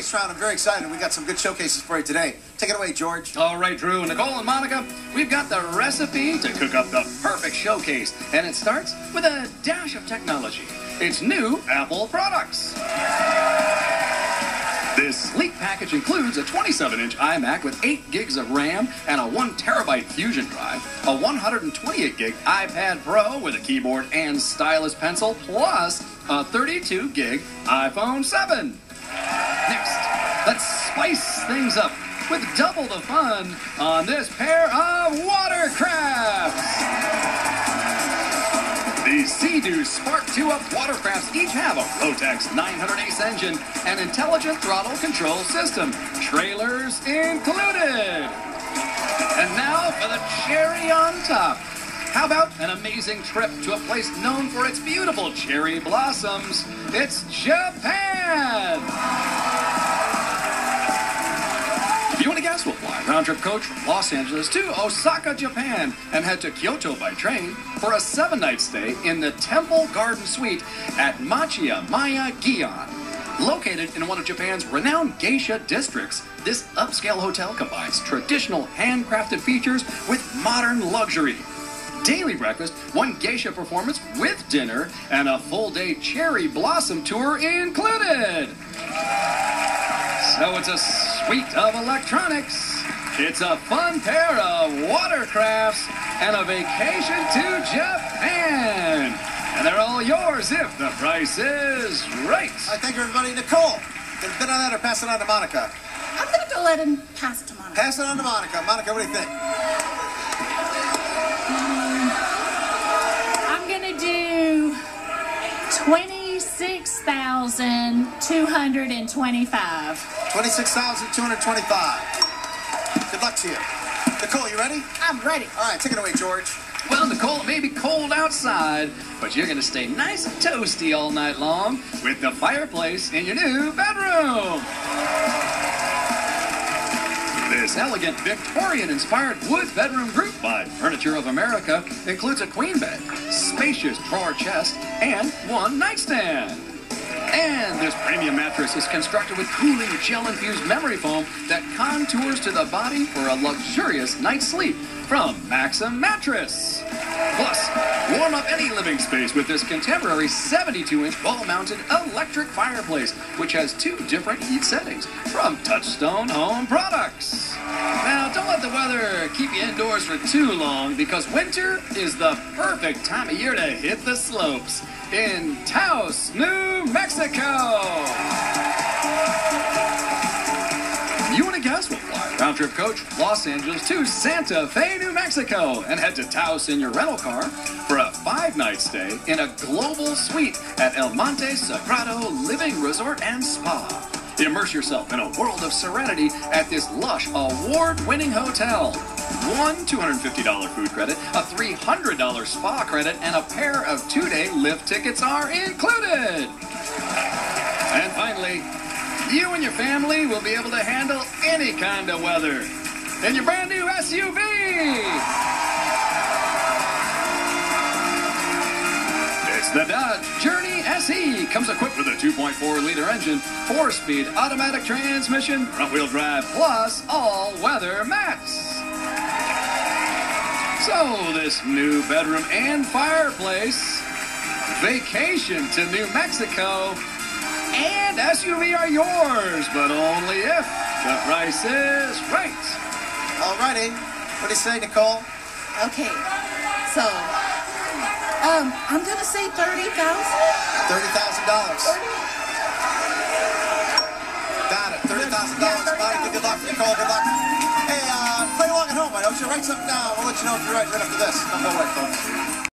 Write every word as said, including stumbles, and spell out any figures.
showcase round. I'm very excited. We got some good showcases for you today. Take it away, George. All right, Drew, Nicole, and Monica, we've got the recipe to cook up the perfect showcase, and it starts with a dash of technology. It's new Apple products. This sleek package includes a twenty-seven inch iMac with eight gigs of RAM and a one terabyte Fusion drive, a one hundred twenty-eight gig iPad Pro with a keyboard and stylus pencil, plus a thirty-two gig iPhone seven. Next, let's spice things up with double the fun on this pair of watercrafts. These Sea-Doo Spark two Up watercrafts each have a Rotax nine hundred ace engine and intelligent throttle control system, trailers included. And now for the cherry on top. How about an amazing trip to a place known for its beautiful cherry blossoms? It's Japan! If you want to guess, we'll fly round-trip coach from Los Angeles to Osaka, Japan, and head to Kyoto by train for a seven-night stay in the Temple Garden Suite at Machiya Maya Gion. Located in one of Japan's renowned geisha districts, this upscale hotel combines traditional handcrafted features with modern luxury. Daily breakfast, one geisha performance with dinner, and a full-day cherry blossom tour included. So it's a suite of electronics, it's a fun pair of watercrafts, and a vacation to Japan. And they're all yours if the price is right. All right, thank you, everybody. Nicole, gonna bid on that or pass it on to Monica? I'm going to go ahead and pass it to Monica. Pass it on to Monica. Monica, what do you think? I'm going to do twenty-six thousand two hundred twenty-five. twenty-six thousand two hundred twenty-five. Good luck to you. Nicole, you ready? I'm ready. All right, take it away, George. Well, Nicole, it may be cold outside, but you're going to stay nice and toasty all night long with the fireplace in your new bedroom. This elegant Victorian-inspired wood bedroom group by Furniture of America includes a queen bed, spacious drawer chest, and one nightstand. And this premium mattress is constructed with cooling gel-infused memory foam that contours to the body for a luxurious night's sleep from Maxim Mattress. Plus, warm up any living space with this contemporary seventy-two inch wall-mounted electric fireplace, which has two different heat settings from Touchstone Home Products. Now, don't let the weather keep you indoors for too long, because winter is the perfect time of year to hit the slopes in Taos, New Mexico. You want to guess? We'll fly round-trip coach from Los Angeles to Santa Fe, New Mexico, and head to Taos in your rental car for a five-night stay in a global suite at El Monte Sagrado Living Resort and Spa. Immerse yourself in a world of serenity at this lush, award-winning hotel. One two hundred fifty dollar food credit, a three hundred dollar spa credit, and a pair of two-day lift tickets are included. And finally, you and your family will be able to handle any kind of weather in your brand new S U V. It's the Dodge Journey S E. Comes equipped with a two point four liter engine, four-speed automatic transmission, front-wheel drive, plus all-weather mats. So this new bedroom and fireplace, vacation to New Mexico, and S U V are yours, but only if the price is right. All righty. What do you say, Nicole? Okay, so um, I'm going to say thirty thousand dollars. thirty thousand dollars. Got it. thirty thousand dollars. Monica, good luck. Nicole, good luck. Hey, uh, play along at home. Why don't you write something down? We'll let you know if you're right right after this. Don't go away, folks.